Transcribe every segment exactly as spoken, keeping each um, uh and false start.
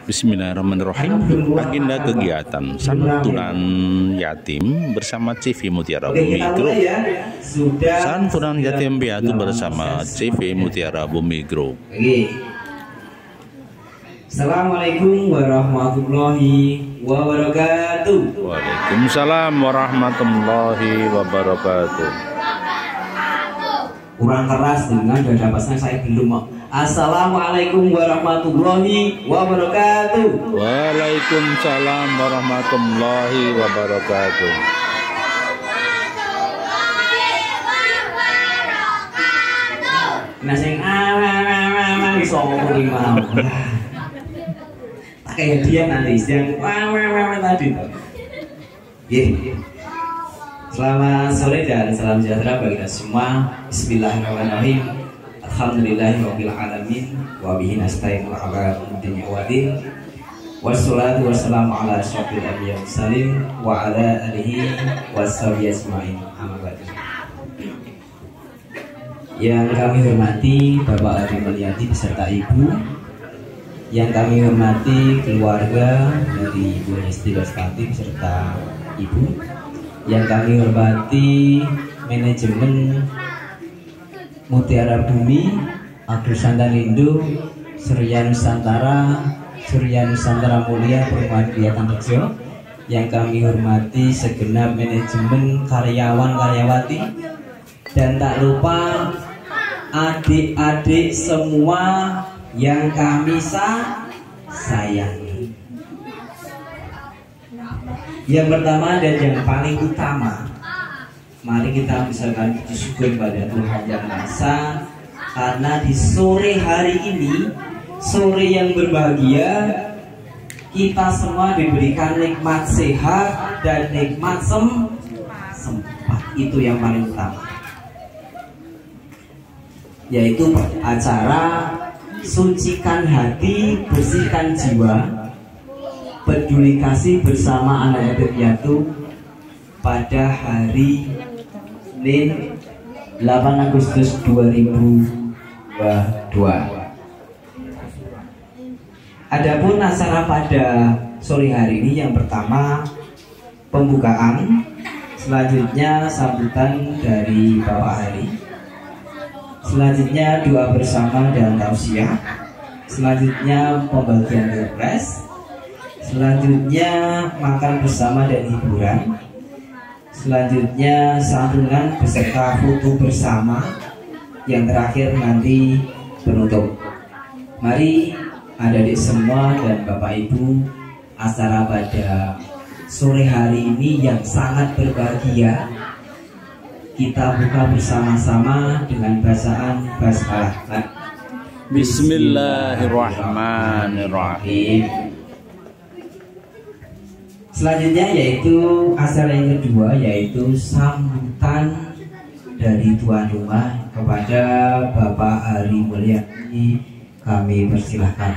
Bismillahirrahmanirrahim. Agenda kegiatan santunan yatim bersama C V Mutiara Bumi Group. Santunan yatim piatu bersama C V Mutiara Bumi Group. Assalamualaikum warahmatullahi wabarakatuh. Waalaikumsalam warahmatullahi wabarakatuh. Kurang keras dengan dada pasang saya belum. Assalamualaikum warahmatullahi wabarakatuh. Waalaikumsalam warahmatullahi wabarakatuh. Nah sing awang iso ngomong iki mau. Tak kayak dia nanti yang awang tadi. Nggih. Selamat sore dan salam sejahtera bagi kita semua. Bismillahirrahmanirrahim. Alhamdulillahirabbil alamin wa bihi nasta'in ala umuri wadin. Wassalatu wassalamu ala asyrofil anbiya'i mursalin wa ala alihi washabihi ajmain. Amma ba'du. Yang kami hormati Bapak Adi Mulyadi beserta Ibu, yang kami hormati keluarga dari Ibu Hesti Lestari beserta Ibu, yang kami hormati manajemen Mutiara Bumi, Abdul Santanindo, Surya Nusantara, Surya Nusantara Mulia Perumahan Kegiatan Kerja, yang kami hormati segenap manajemen karyawan-karyawati, dan tak lupa adik-adik semua yang kami sayangi. Yang pertama dan yang paling utama, mari kita misalkan puji syukur pada Tuhan Yang Maha Esa, karena di sore hari ini, sore yang berbahagia, kita semua diberikan nikmat sehat dan nikmat sem sempat. Itu yang paling utama, yaitu acara Sucikan Hati, Bersihkan Jiwa, Peduli Kasih bersama anak yatim piatu pada hari Senin delapan Agustus dua ribu dua puluh dua. Adapun acara pada sore hari ini, yang pertama pembukaan, selanjutnya sambutan dari Bapak Hari, selanjutnya doa bersama dan tausiah, selanjutnya pembagian surprise, selanjutnya makan bersama dan hiburan, selanjutnya santunan beserta foto bersama, yang terakhir nanti penutup. Mari adik-adik semua dan Bapak Ibu, acara pada sore hari ini yang sangat berbahagia, kita buka bersama-sama dengan bacaan basmalah. Bismillahirrahmanirrahim. Selanjutnya yaitu acara yang kedua, yaitu sambutan dari tuan rumah kepada Bapak Ari Mulyadi. Kami persilahkan.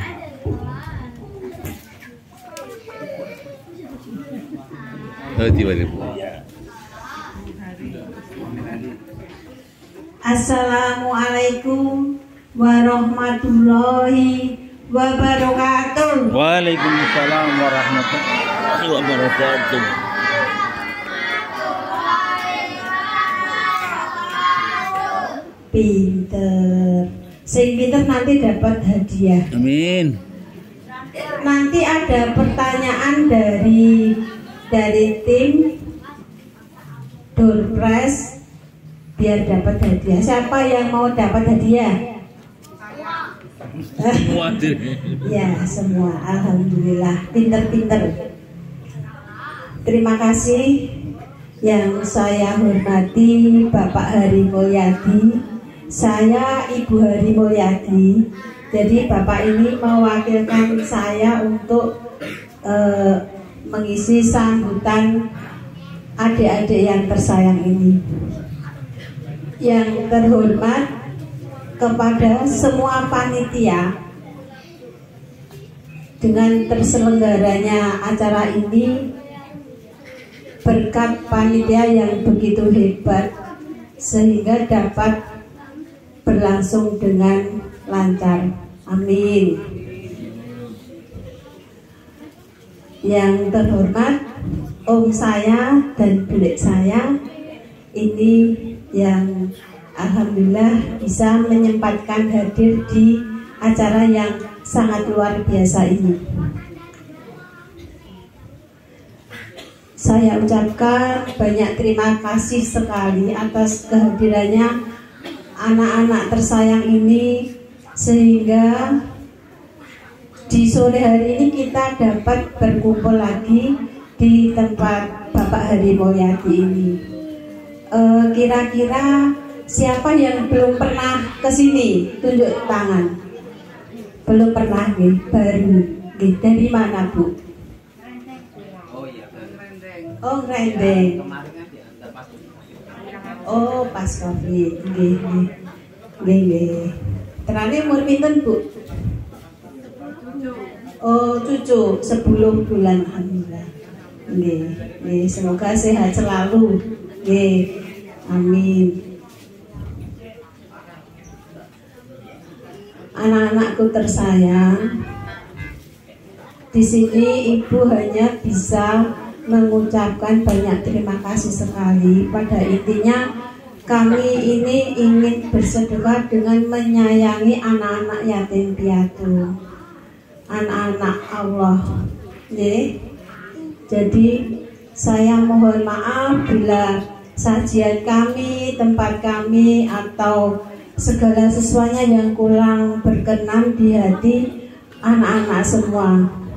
Assalamualaikum warahmatullahi wabarakatuh. Waalaikumsalam warahmatullahi wabarakatuh. Pinter, sing pinter nanti dapat hadiah. Amin. Nanti ada pertanyaan dari dari tim Doorpress biar dapat hadiah. Siapa yang mau dapat hadiah? Ya, semua. Alhamdulillah, pinter-pinter. Terima kasih. Yang saya hormati Bapak Hari Mulyadi, saya Ibu Hari Mulyadi. Jadi Bapak ini mewakilkan saya untuk uh, mengisi sambutan adik-adik yang tersayang ini. Yang terhormat kepada semua panitia, dengan terselenggaranya acara ini berkat panitia yang begitu hebat sehingga dapat berlangsung dengan lancar. Amin. Yang terhormat om saya dan bule saya ini yang alhamdulillah bisa menyempatkan hadir di acara yang sangat luar biasa ini. Saya ucapkan banyak terima kasih sekali atas kehadirannya anak-anak tersayang ini, sehingga di sore hari ini kita dapat berkumpul lagi di tempat Bapak Hari Mulyadi ini. Kira-kira e, siapa yang belum pernah ke sini? Tunjuk tangan. Belum pernah nih, baru. Nih, dari mana Bu? Oh, Rendeng. Oh, pas Covid. Nggih, nggih. Nggih, nggih. Terane umur pinten, Bu? Oh, cucu sepuluh bulan, alhamdulillah. Nggih, nggih, semoga sehat selalu. Nggih. Amin. Anak-anakku tersayang, di sini Ibu hanya bisa mengucapkan banyak terima kasih sekali. Pada intinya kami ini ingin bersedekah dengan menyayangi anak-anak yatim piatu, anak-anak Allah. Nih, jadi saya mohon maaf bila sajian kami, tempat kami, atau segala sesuatunya yang kurang berkenan di hati anak-anak semua.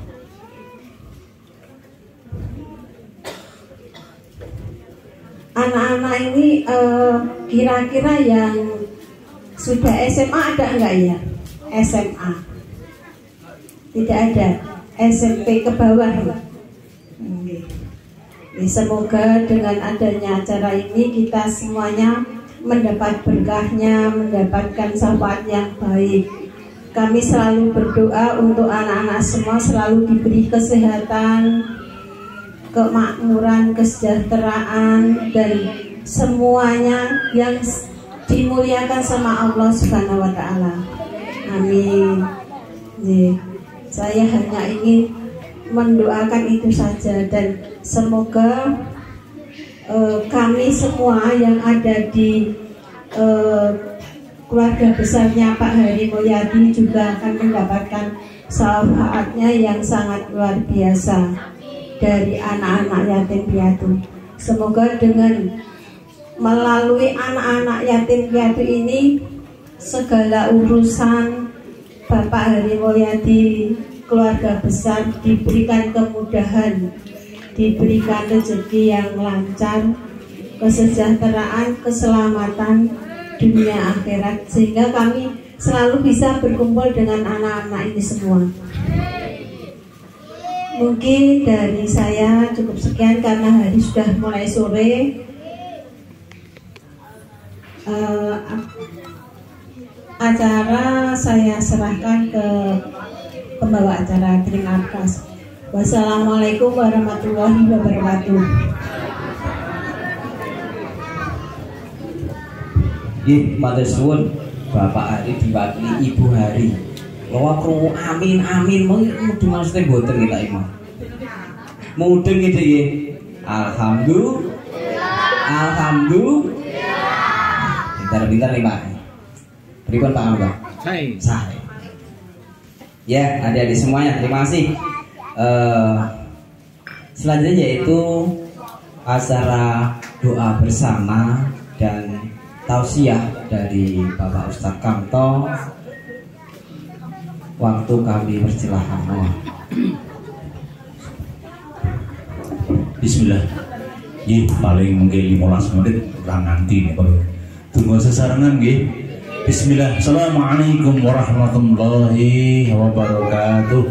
Anak-anak ini kira-kira uh, yang sudah S M A ada enggak ya? S M A tidak ada. S M P ke bawah. Okay. Semoga dengan adanya acara ini kita semuanya mendapat berkahnya, mendapatkan syafaat yang baik. Kami selalu berdoa untuk anak-anak semua selalu diberi kesehatan, kemakmuran, kesejahteraan, dan semuanya yang dimuliakan sama Allah Subhanahu wa Ta'ala. Amin. Jadi, saya hanya ingin mendoakan itu saja, dan semoga uh, kami semua yang ada di uh, keluarga besarnya Pak Hari Mulyadi juga akan mendapatkan syafaatnya yang sangat luar biasa dari anak-anak yatim piatu. Semoga dengan melalui anak-anak yatim piatu ini segala urusan Bapak Hari Mulyadi, keluarga besar diberikan kemudahan, diberikan rezeki yang lancar, kesejahteraan, keselamatan dunia akhirat, sehingga kami selalu bisa berkumpul dengan anak-anak ini semua. Mungkin dari saya cukup sekian karena hari sudah mulai sore. Uh, acara saya serahkan ke pembawa acara. Terima kasih. Wassalamualaikum warahmatullahi wabarakatuh. Nggih, matur suwun Bapak Hari diwakili Ibu Hari. Lawa krungu amin amin mudeng maksudnya mboten kita imam. Mudeng gitu nggih. Alhamdulillah. Alhamdulillah. Pintar-pintar nih Pak. Pripun Pak Angga? Hai. Saya. Ya, adik-adik semuanya, terima kasih. Uh, selanjutnya yaitu acara doa bersama dan tausiah dari Bapak Ustadz Kamto. Waktu kami persilahkan. Bismillah. Nggih, paling mungkin lima belas menit kurang nganti nih Pak. Tunggu sesarengan nggih. Bismillah. Assalamualaikum warahmatullahi wabarakatuh.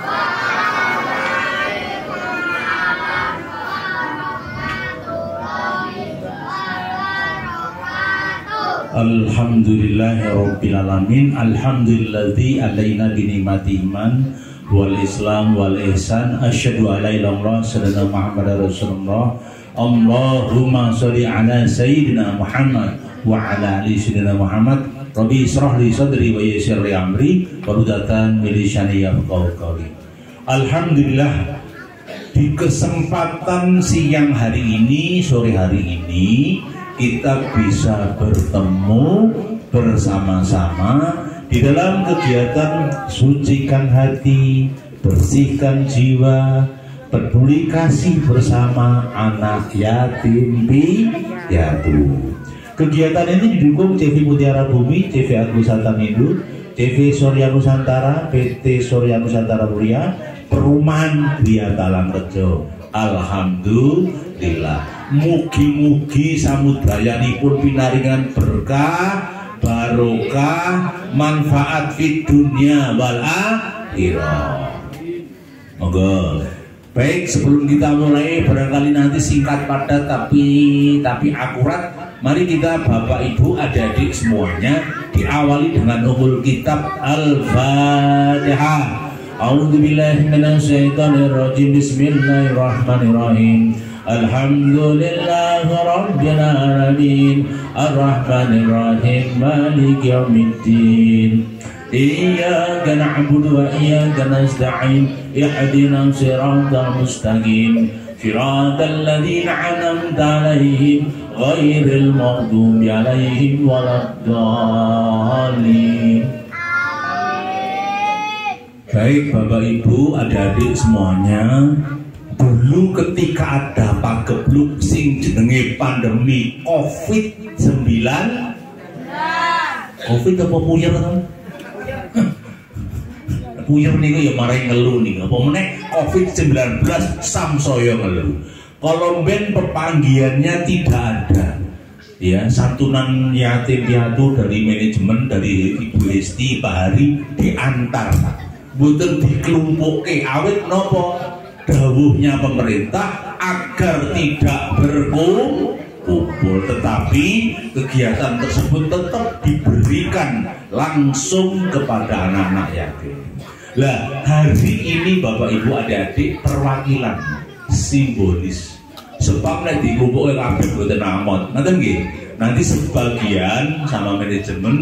Alhamdulillahirabbil alamin. Alhamdulilladzi alaina bi ni'mati iman wal islam wal ihsan. Asyhadu an la ilaha illallah Muhammadar Rasulullah. Allahumma sholli ala sayyidina Muhammad wa ala ali sayyidina Muhammad. Rabbi israh li sadri wa yassir li amri wahlul 'uqdatam min lisani yafqahu qawli. Alhamdulillah, di kesempatan siang hari ini, sore hari ini, kita bisa bertemu bersama-sama di dalam kegiatan sucikan hati, bersihkan jiwa, peduli kasih bersama anak yatim piatu. Kegiatan ini didukung C V Mutiara Bumi, C V Agus Satamindo, C V Surya Nusantara, P T Surya Nusantara Mulia, Perumahan Gria Talangrejo. Alhamdulillah. Mugi-mugi samudayanipun pinaringan berkah, barokah, manfaat fid dunya wal akhirah. Monggo. Baik, sebelum kita mulai, barangkali nanti singkat padat tapi tapi akurat. Mari kita Bapak Ibu adik-adik semuanya diawali dengan umul kitab Al-Fatihah. A'udzubillahi minasyaitonirrajim. Bismillahirrahmanirrahim. Alhamdulillahi rabbil alamin. Ar-Rahmanirrahim. Maliki yaumiddin. Iyyaka na'budu wa iyyaka nasta'in. Ihdinas siratal mustaqim. Siratal ladzina an'amta 'alaihim ghairil maghdubi 'alaihim waladdallin. Baik Bapak Ibu, adik-adik semuanya, dulu ketika ada pagebluk sing jenenge pandemi covid sembilan belas. Covid apa puyer kan? Puyer niku ya marai ngeluh niku. Apa meneh covid sembilan belas samsaya ngeluh. Kalau ben pepanggiannya tidak ada. Ya, santunan yatim piatu dari manajemen dari Ibu Hesti Pak Hari diantar. Mboten dikelumpuke awit nopo dawuhnya pemerintah agar tidak berkumpul, tetapi kegiatan tersebut tetap diberikan langsung kepada anak-anak yatim. Lah hari ini Bapak Ibu adik-adik perwakilan simbolis sebab nek dikumpuke kabeh mboten amot. Ngoten nggih. Nanti sebagian sama manajemen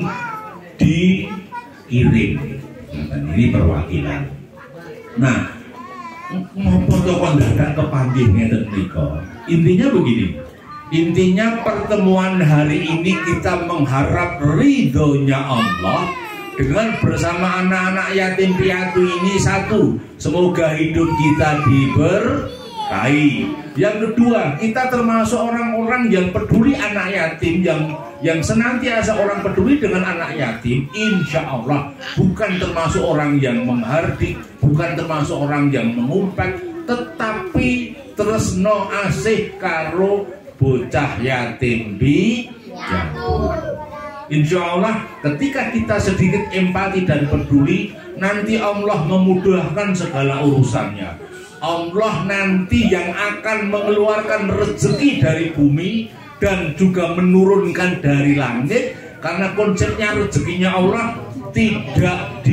dikirim. Nah, ini perwakilan. Nah, ngopo to kok dadak kepanggih ngeten nika. Intinya begini. Intinya pertemuan hari ini kita mengharap ridhonya Allah dengan bersama anak-anak yatim piatu ini. Satu, semoga hidup kita diberkahi. Yang kedua, kita termasuk orang-orang yang peduli anak yatim, yang yang senantiasa orang peduli dengan anak yatim. Insya Allah bukan termasuk orang yang menghardik, bukan termasuk orang yang mengumpat, tetapi tresno asih karo bocah yatim piatu. Insya Allah ketika kita sedikit empati dan peduli, nanti Allah memudahkan segala urusannya. Allah nanti yang akan mengeluarkan rezeki dari bumi dan juga menurunkan dari langit, karena konsepnya rezekinya Allah tidak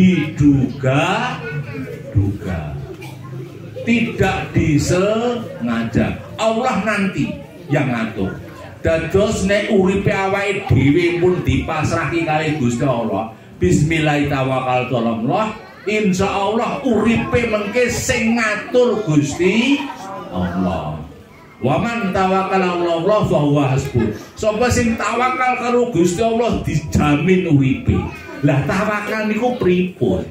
diduga-duga, tidak disengaja. Allah nanti yang ngatur. Dados nek uripe awake dhewe pun dipasrahi kali Gusti Allah. Bismillahirrahmanirrahim. Insya Allah uripe mengke sing ngatur Gusti Allah. Waman tawakal Allah fa huwa hasbuh. Sapa sing tawakal karo Gusti Allah dijamin uripe. Lah tawakal niku pripun?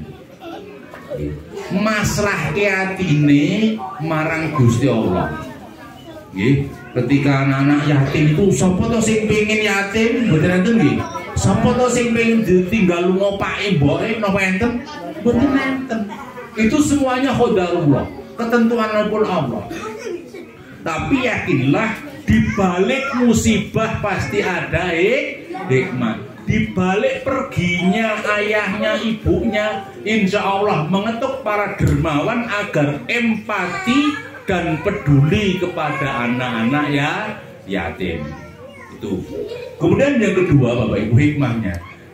Masrahke atine marang Gusti Allah. Nggih, ketika anak-anak yatim itu sapa to sing pengin yatim? Mboten enten nggih. Sapa to sing pengin ditinggal lunga pake mboke napa enten? Mboten enten. Itu semuanya qadarullah, ketentuan Allah. Tapi yakinlah di balik musibah pasti ada hikmah. Di balik perginya ayahnya, ibunya, insya Allah mengetuk para dermawan agar empati dan peduli kepada anak-anak ya yatim. Itu. Kemudian yang kedua Bapak Ibu hikmahnya,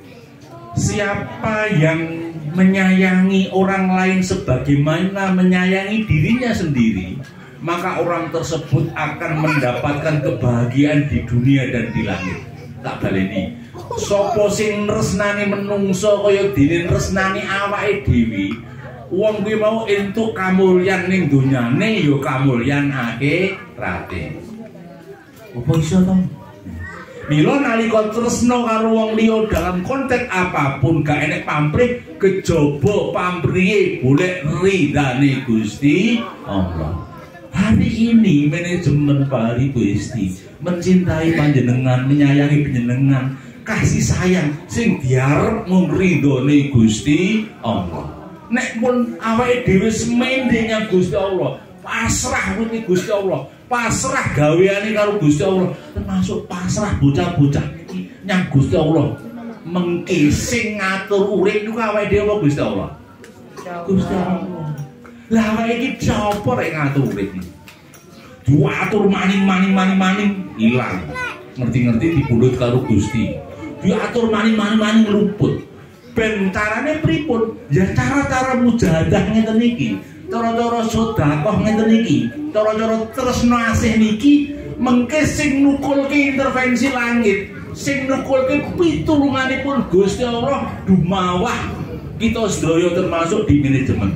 siapa yang menyayangi orang lain sebagaimana menyayangi dirinya sendiri, maka orang tersebut akan mendapatkan kebahagiaan di dunia dan di langit. Tak baleni. Sopo sing resnani menungso kaya dene resnani awake dhewe, wong kuwi mau entuk kamulyan ning dunyane ya kamulyan akhirate. Apa iso to? Mila nalika tresna karo wong liya dalam konteks apapun gak enek pamrih, kejaba pamrihe golek ridane Gusti Allah. Hari ini manajemen Pari Gusti mencintai panjenengan, menyayangi panjenengan, kasih sayang sing diarep mung ridone Gusti Allah. Nek pun awake dhewe semendenya Gusti Allah, pasrah kuwi Gusti Allah, pasrah gaweane karo Gusti Allah, termasuk pasrah bocah-bocah iki nyang Gusti Allah. Mengki sing ngatur urip niku awake dhewe apa Gusti Allah? Gusti Allah. Lah awake iki sapa rek ngatur urip iki? Diatur maning-maning-maning-maning ilang. Ngerti-ngerti dipundhut karo Gusti. Diatur maning-maning-maning luput. Ben carane pripun? Ya cara-cara mujahadah ngeten iki. Cara-cara sedekah ngeten iki, cara-cara tresna asih niki mengke sing nukulke intervensi langit, sing nukulke pitulunganipun Gusti Allah dumawah kita sedaya termasuk di manajemen.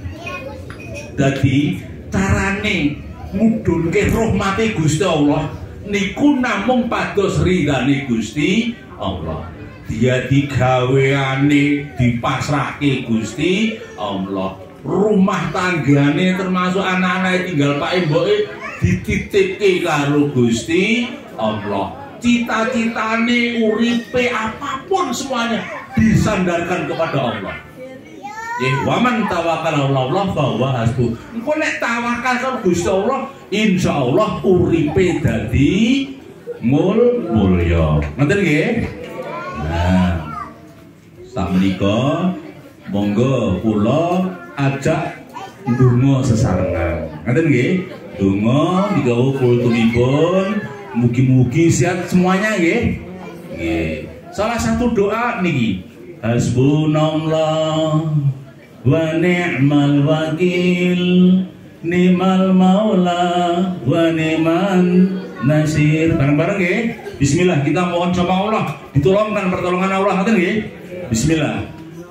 Dadi carane ngudhunke rahmate Gusti Allah niku namung pados ridane Gusti Allah. Dia digaweane dipasrahke Gusti Allah. Rumah tanggane termasuk anak-anak tinggal pak mboke dititipke karo Gusti Allah. Cita-citane uripe apapun semuanya disandarkan kepada Allah. Ya, waman tawakal Allah fa huwa hasbuh. Engko nek tawakal karo Gusti Allah, insyaallah uripe dadi mul mulya. Ngoten nggih? Nah, sakmenika monggo kula ajak ndonga sesarengan. Ngaten nggih? Donga digawa kultumipun, mugi-mugi sehat semuanya nggih. Nggih. Salah satu doa niki, hasbunallah wa ni'mal wakil, ni'mal maula wa ni'man nasir. Bareng-bareng nggih. Bismillah, kita mohon sama Allah, ditolongkan pertolongan Allah. Ngaten nggih? Bismillah.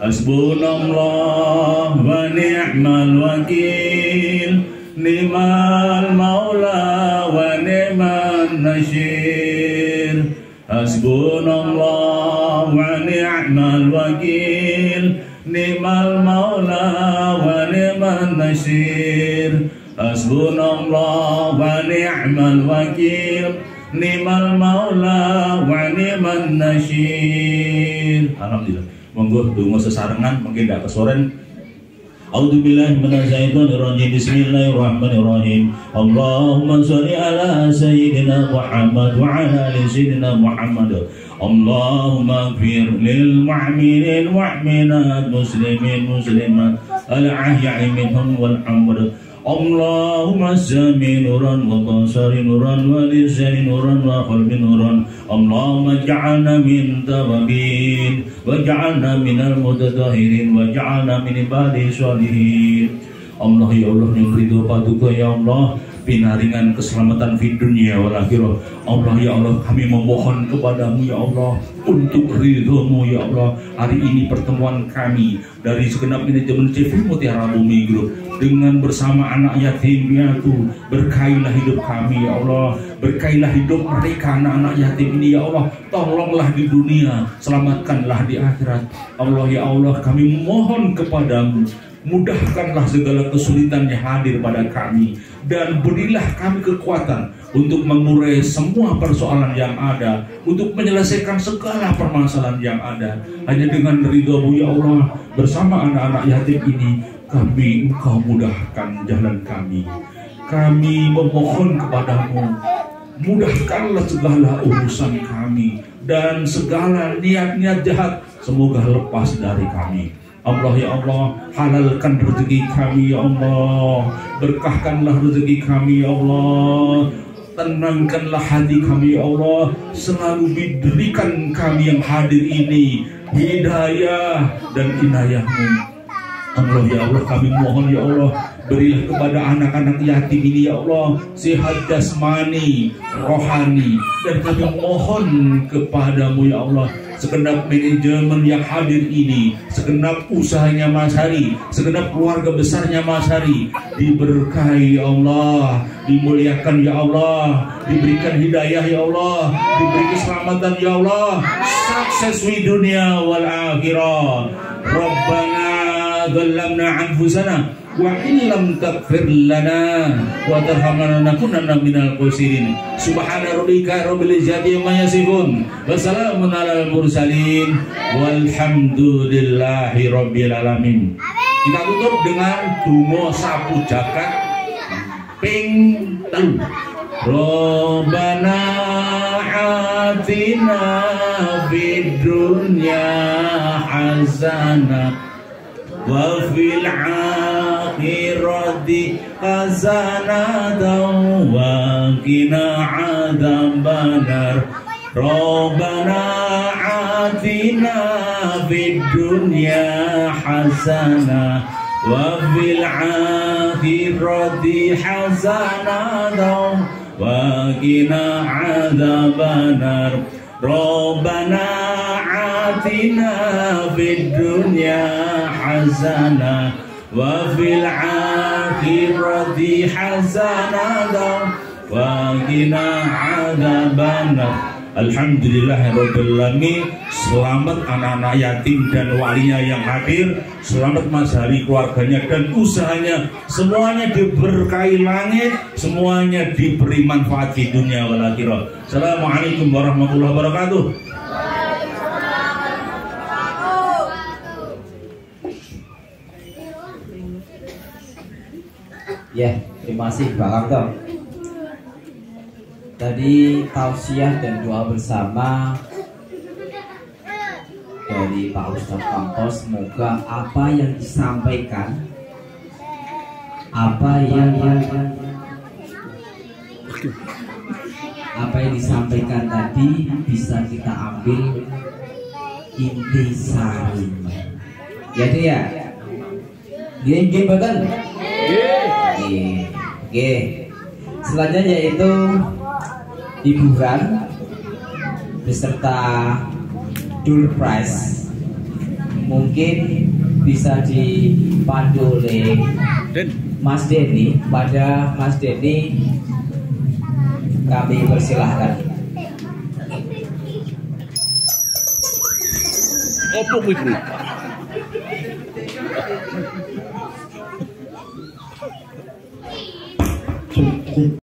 Hasbunallah wa ni'mal wakil, ni'mal maula wa ni'man nasir. Hasbunallah wa ni'mal wakil, ni'mal maula wa ni'man nasir. Hasbunallah wa ni'mal wakil, ni'mal maula wa ni'man nasir. Alhamdulillah. Monggo donga sesarengan mungkin ndak kesoren. A'udzubillahi minasyaitonir rajim. Bismillahirrahmanirrahim. Allahumma shalli ala sayyidina Muhammad wa ala ali sayyidina Muhammad. Allahumma ighfir lil mu'minin mu'minat muslimin muslimat al ahya'i minhum wal amwat. Allahumma sami nuran wa basari nuran wa lisani nuran wa qalbi nuran. Allahumma ja'alna min tawabin wa ja'alna minal mutatahhirin wa ja'alna min ibadi sholihin. Allah ya Allah yang ridho paduka ya Allah, pinaringan keselamatan di dunia wal akhirah. Allah ya Allah, kami memohon kepadamu ya Allah untuk ridhomu ya Allah. Hari ini pertemuan kami dari segenap manajemen C V Mutiara Bumi Group dengan bersama anak yatim piatu, berkailah hidup kami ya Allah, berkailah hidup mereka anak-anak yatim ini ya Allah. Tolonglah di dunia, selamatkanlah di akhirat. Allah ya Allah, kami memohon kepadamu, mudahkanlah segala kesulitan yang hadir pada kami, dan berilah kami kekuatan untuk mengurai semua persoalan yang ada, untuk menyelesaikan segala permasalahan yang ada. Hanya dengan ridho-Mu ya Allah, bersama anak-anak yatim ini kami Engkau mudahkan jalan kami. Kami memohon kepadamu, mudahkanlah segala urusan kami, dan segala niat-niat jahat semoga lepas dari kami. Allah ya Allah, halalkan rezeki kami ya Allah, berkahkanlah rezeki kami ya Allah, tenangkanlah hati kami ya Allah, selalu diberikan kami yang hadir ini hidayah dan inayah-Mu. Allah ya Allah, kami mohon ya Allah, berilah kepada anak-anak yatim ini ya Allah sehat jasmani, rohani, dan kami mohon kepadamu ya Allah, segenap manajemen yang hadir ini, segenap usahanya Mas Hari, segenap keluarga besarnya Mas Hari, diberkahi ya Allah, dimuliakan ya Allah, diberikan hidayah ya Allah, diberi keselamatan ya Allah, sukses di dunia wal akhirah. Rabbana dhallamna anfusana wa illam taghfir lana wa tarhamna lanakunanna minal khasirin. Subhana rabbika rabbil izzati amma yasifun wa salamun alal mursalin walhamdulillahi rabbil alamin. Kita tutup dengan donga sapu jagat ping telu. Rabbana atina fid dunya hasanah wa fil akhirati hasanatan wa qina adzabannar. Rabbana atina fid dunya hasanah wa fil akhirati hasanatan wa qina adzabannar. Rabbana atina fid dunya hasanah wa fil akhirati hasanah wa qina adzabannar. Alhamdulillahirabbil alamin. Selamat anak-anak yatim dan walinya yang hadir. Selamat Mas Hari, keluarganya dan usahanya. Semuanya diberkahi langit, semuanya diberi manfaat di dunia wal akhirah. Assalamualaikum warahmatullahi wabarakatuh. Ya, terima kasih Pak Kamto. Tadi tausiah dan doa bersama dari Pak Ustadz Kamto. Semoga apa yang disampaikan, apa yang apa yang disampaikan tadi bisa kita ambil intisarinya. Ya deh ya. Gini gini betul. Oke. Selanjutnya yaitu hiburan beserta door prize. Mungkin bisa dipandu oleh Mas Denny. Pada Mas Denny kami persilahkan. Opo kuwi?